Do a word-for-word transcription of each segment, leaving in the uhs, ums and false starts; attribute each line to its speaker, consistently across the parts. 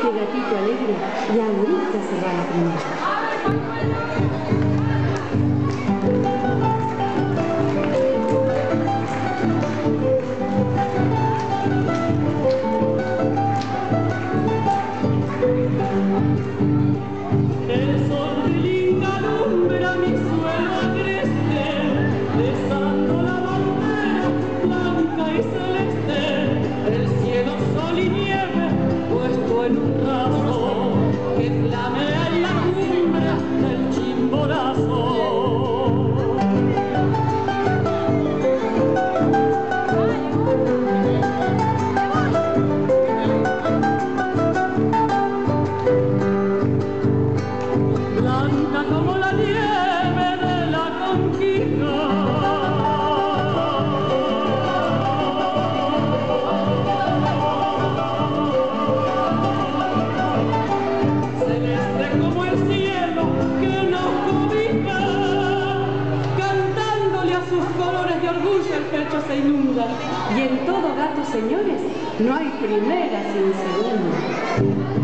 Speaker 1: este gatito alegre y ahorita se va la primera.
Speaker 2: El sol de linda alumbra mi suelo agreste, besando la bandera blanca y celeste. El cielo, sol y nieve, puesto en un raso que flamea en la cumbre del Chimborazo. Blanca como la nieve de la conquista, celeste como el cielo que nos cobija, cantándole a sus colores de orgullo el pecho se inunda.
Speaker 1: Y en todo gato, señores, no hay primera sin segunda.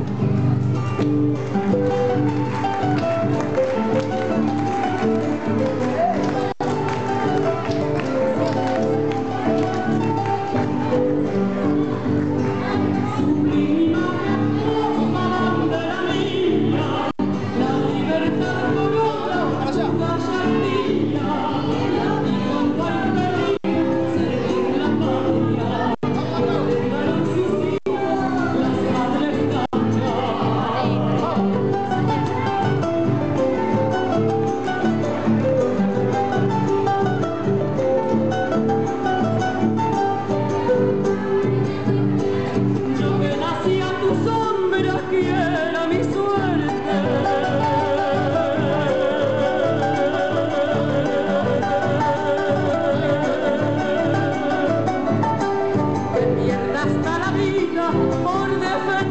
Speaker 1: Quiera mi suerte, que pierda hasta la vida por defender